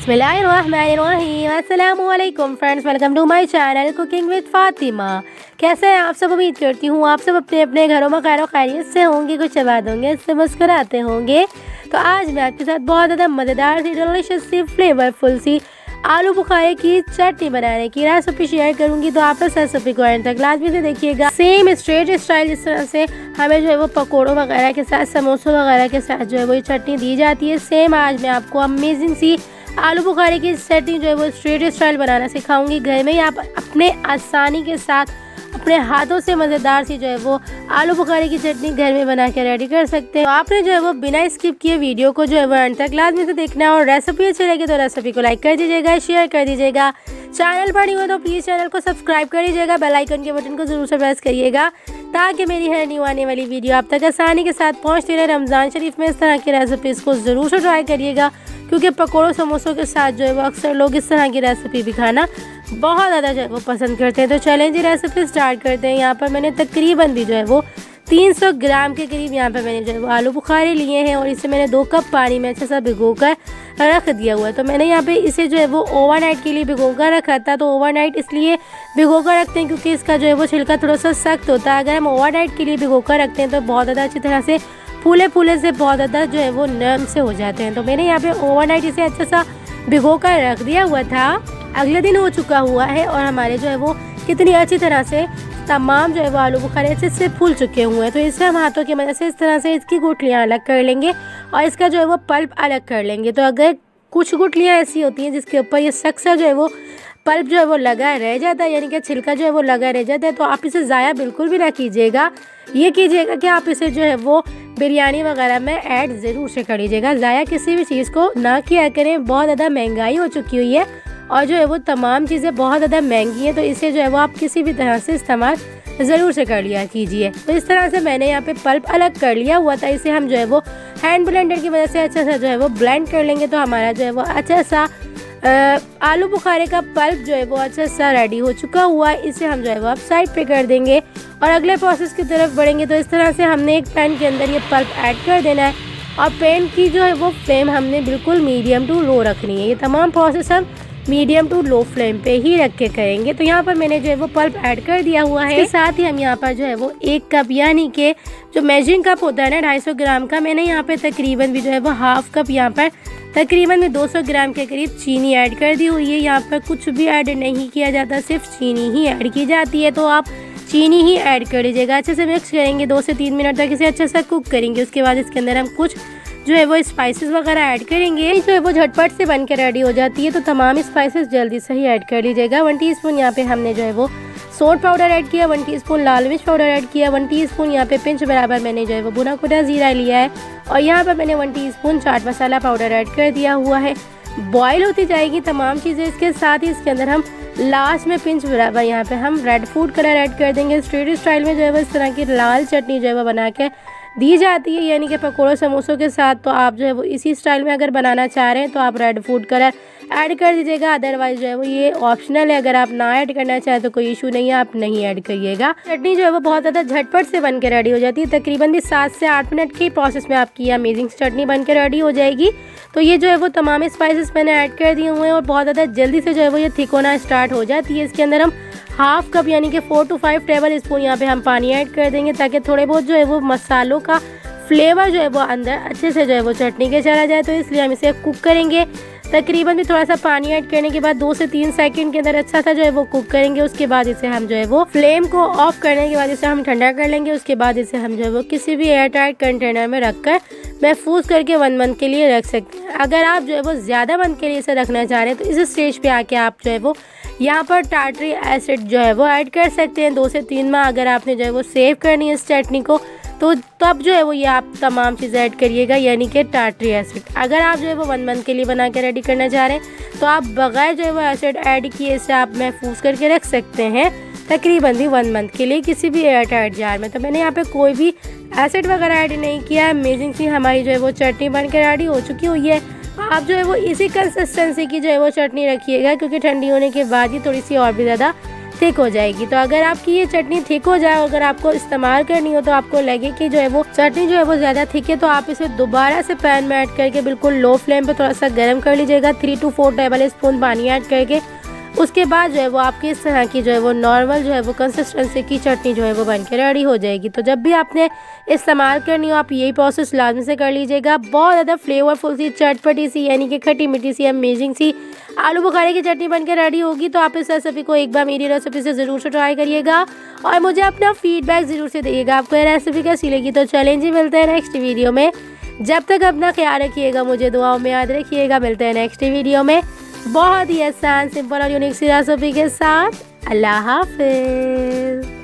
बिस्मिल्लाहिर्रहमानिर्रहीम। अस्सलामुअलैकुम friends, welcome to my channel cooking with Fatima. कैसे हैं आप सब? उम्मीद करती हूँ आप सब अपने अपने घरों में खैर खैरियत से होंगे, कुछ आबाद होंगे, इससे मुस्कुराते होंगे। तो आज मैं आपके साथ बहुत ज़्यादा मज़ेदार सी, डिलीशियस सी, फ्लेवरफुल सी आलू बुखारे की चटनी बनाने की रेसिपी शेयर करूंगी। तो आप इस रेसिपी को एंड तक लाजमी से देखिएगा। सेम स्ट्रेट स्टाइल जिस तरह से हमें जो है वो पकौड़ों वगैरह के साथ, समोसों वगैरह के साथ जो है वो ये चटनी दी जाती है, सेम आज मैं आपको अमेजिंग सी आलू बुखारे की चटनी जो है वो स्ट्रेट स्टाइल बनाना सिखाऊंगी। घर में ही आप अपने आसानी के साथ अपने हाथों से मज़ेदार सी जो है वो आलू बुखारे की चटनी घर में बना के रेडी कर सकते हैं। तो आपने जो है वो बिना स्किप किए वीडियो को जो है वो एंड तक लाजमी से देखना है। और रेसिपी अच्छी लगे तो रेसिपी को लाइक कर दीजिएगा, शेयर कर दीजिएगा। चैनल पर नहीं हो तो प्लीज़ चैनल को सब्सक्राइब कर दीजिएगा, बेल आइकन के बटन को ज़रूर से प्रेस करिएगा ताकि मेरी हर न्यू आने वाली वीडियो आप तक आसानी के साथ पहुँचती रहे। रमज़ान शरीफ में इस तरह की रेसिपीज़ को ज़रूर से ट्राई करिएगा, क्योंकि पकौड़ों समोसों के साथ जो है वो अक्सर लोग इस तरह की रेसिपी भी खाना बहुत ज़्यादा जो है वो पसंद करते हैं। तो चलें जी रेसिपी स्टार्ट करते हैं। यहाँ पर मैंने तकरीबन भी जो है वो 300 ग्राम के करीब यहाँ पर मैंने जो है वो आलू बुखारे लिए हैं और इसे मैंने 2 कप पानी में अच्छा सा भिगो कर रख दिया हुआ है। तो मैंने यहाँ पे इसे जो है वो ओवरनाइट के लिए भिगो कर रखा था। तो ओवरनाइट इसलिए भिगो कर रखते हैं क्योंकि इसका जो है वो छिलका थोड़ा सा सख्त होता है। अगर हम ओवरनाइट के लिए भिगो कर रखते हैं तो बहुत ज़्यादा अच्छी तरह से फूले फूले से बहुत ज़्यादा जो है वो नरम से हो जाते हैं। तो मैंने यहाँ पे ओवरनाइट इसे अच्छा सा भिगो कर रख दिया हुआ था। अगले दिन हो चुका हुआ है और हमारे जो है वो कितनी अच्छी तरह से तमाम जो है वो आलू बुखारे अच्छे से फूल चुके हुए हैं। तो इसे हम हाथों की मदद से इस तरह से इसकी गुठलियाँ अलग कर लेंगे और इसका जो है वो पल्प अलग कर लेंगे। तो अगर कुछ गुठलियाँ ऐसी होती हैं जिसके ऊपर ये सख्त जो है वो पल्प जो है वो लगा रह जाता है, यानी कि छिलका जो है वो लगा रह जाता है, तो आप इसे ज़ाया बिल्कुल भी ना कीजिएगा। ये कीजिएगा कि आप इसे जो है वो बिरयानी वगैरह में ऐड ज़रूर से कर लीजिएगा। ज़ाया किसी भी चीज़ को ना किया करें। बहुत ज़्यादा महंगाई हो चुकी हुई है और जो है वो तमाम चीज़ें बहुत ज़्यादा महंगी हैं, तो इसे जो है वो आप किसी भी तरह से इस्तेमाल ज़रूर से कर लिया कीजिए। तो इस तरह से मैंने यहाँ पे पल्प अलग कर लिया हुआ था। इसे हम जो है वो हैंड ब्लेंडर की मदद से अच्छा सा जो है वो ब्लेंड कर लेंगे। तो हमारा जो है वो अच्छा सा आलू बुखारे का पल्प जो है वो अच्छा सा रेडी हो चुका हुआ है। इसे हम जो है वो अब साइड पे कर देंगे और अगले प्रोसेस की तरफ बढ़ेंगे। तो इस तरह से हमने एक पैन के अंदर ये पल्प ऐड कर देना है और पैन की जो है वो फ्लेम हमने बिल्कुल मीडियम टू लो रखनी है। ये तमाम प्रोसेस हम मीडियम टू लो फ्लेम पे ही रख के करेंगे। तो यहाँ पर मैंने जो है वो पल्प ऐड कर दिया हुआ है। इसके साथ ही हम यहाँ पर जो है वो 1 कप यानी कि जो मेजरिंग कप होता है ना 250 ग्राम का, मैंने यहाँ पे तकरीबन भी जो है वो हाफ कप यहाँ पर तकरीबन में 200 ग्राम के करीब चीनी ऐड कर दी हुई है। यहाँ पर कुछ भी ऐड नहीं किया जाता, सिर्फ चीनी ही ऐड की जाती है। तो आप चीनी ही ऐड कर लीजिएगा। अच्छे से मिक्स करेंगे, 2 से 3 मिनट तक इसे अच्छे से कुक करेंगे। उसके बाद इसके अंदर हम कुछ जो है वो स्पाइसेस वगैरह ऐड करेंगे। जो है वो झटपट से बन के रेडी हो जाती है, तो तमाम स्पाइसेस जल्दी से ही ऐड कर लीजिएगा। 1 टीस्पून यहाँ पे हमने जो है वो सोट पाउडर ऐड किया, 1 टीस्पून लाल मिर्च पाउडर ऐड किया, 1 टीस्पून यहाँ पे पिंच बराबर मैंने जो है वो भुना कुटा जीरा लिया है और यहाँ पर मैंने 1 teaspoon chaat masala powder add कर दिया हुआ है। बॉयल होती जाएगी तमाम चीज़ें। इसके साथ ही इसके अंदर हम लास्ट में पिंच बराबर यहाँ पे हम रेड फूड कलर ऐड कर देंगे। स्ट्रीट स्टाइल में जो है वो इस तरह की लाल चटनी जो है वो बना के दी जाती है, यानी कि पकौड़ों समोसों के साथ। तो आप जो है वो इसी स्टाइल में अगर बनाना चाह रहे हैं तो आप रेड फूड कलर ऐड कर दीजिएगा। अदरवाइज जो है वो ये ऑप्शनल है, अगर आप ना ऐड करना चाहें तो कोई इशू नहीं है, आप नहीं ऐड करिएगा। चटनी जो है वो बहुत ज़्यादा झटपट से बन के रेडी हो जाती है। तकरीबन भी 7 से 8 मिनट के प्रोसेस में आपकी अमेजिंग चटनी बन के रेडी हो जाएगी। तो ये जो है वो तमाम स्पाइसेस मैंने ऐड कर दिए हुए हैं और बहुत ज़्यादा जल्दी से जो है वो ये थिक होना स्टार्ट हो जाती है। इसके अंदर हम हाफ कप यानी कि 4 to 5 टेबल स्पून यहाँ पे हम पानी ऐड कर देंगे, ताकि थोड़े बहुत जो है वो मसालों का फ्लेवर जो है वो अंदर अच्छे से जो है वो चटनी के चला जाए। तो इसलिए हम इसे कुक करेंगे। तकरीबन भी थोड़ा सा पानी ऐड करने के बाद 2 से 3 सेकंड के अंदर अच्छा सा जो है वो कुक करेंगे। उसके बाद इसे हम जो है वो फ्लेम को ऑफ करने के बाद इसे हम ठंडा कर लेंगे। उसके बाद इसे हम जो है वो किसी भी एयर टाइट कंटेनर में रख कर महफूज करके 1 मंथ के लिए रख सकते हैं। अगर आप जो है वो ज़्यादा मंथ के लिए इसे रखना चाह रहे हैं तो इस स्टेज पे आके आप जो है वो यहाँ पर टार्टरी एसिड जो है वो ऐड कर सकते हैं। 2 से 3 माह अगर आपने जो है वो सेव करनी है इस चटनी को, तो तब जो है वो ये आप तमाम चीज़ें ऐड करिएगा, यानी कि टार्टरी एसिड। अगर आप जो है वो 1 मंथ के लिए बना के रेडी करना चाह रहे हैं तो आप बगैर जो है वो एसिड ऐड किए इसे आप महफूज करके रख सकते हैं तकरीबन भी 1 मंथ के लिए किसी भी एयर टाइट जार में। तो मैंने यहाँ पे कोई भी एसिड वगैरह ऐड नहीं किया। अमेजिंग सी हमारी जो है वो चटनी बन के रेडी हो चुकी हुई है। आप जो है वो इसी कंसिस्टेंसी की जो है वो चटनी रखिएगा, क्योंकि ठंडी होने के बाद ही थोड़ी सी और भी ज़्यादा थिक हो जाएगी। तो अगर आपकी ये चटनी थिक हो जाए, अगर आपको इस्तेमाल करनी हो तो आपको लगे कि जो है वो चटनी जो है वो ज़्यादा थिक है, तो आप इसे दोबारा से पैन में ऐड करके बिल्कुल लो फ्लेम पे थोड़ा सा गर्म कर लीजिएगा 3 to 4 टेबल स्पून पानी ऐड करके। उसके बाद जो है वो आपकी इस तरह की जो है वो नॉर्मल जो है वो कंसिस्टेंसी की चटनी जो है वो बन के रेडी हो जाएगी। तो जब भी आपने इस्तेमाल करनी हो आप यही प्रोसेस लाजमी से कर लीजिएगा। बहुत ज़्यादा फ्लेवरफुल सी, चटपटी सी, यानी कि खट्टी मीठी सी, अमेजिंग सी आलू बुखारे की चटनी बन के रेडी होगी। तो आप इस रेसिपी को एक बार मेरी रेसिपी से ज़रूर से ट्राई करिएगा और मुझे अपना फीडबैक ज़रूर से दिएगा आपको ये रेसिपी कैसी लगी। तो चलें जी, मिलते हैं नेक्स्ट वीडियो में। जब तक अपना ख्याल रखिएगा, मुझे दुआओं में याद रखिएगा। मिलते हैं नेक्स्ट वीडियो में बहुत ही आसान, सिंपल और यूनिक सी रेसिपी के साथ। अल्लाह हाफिज़।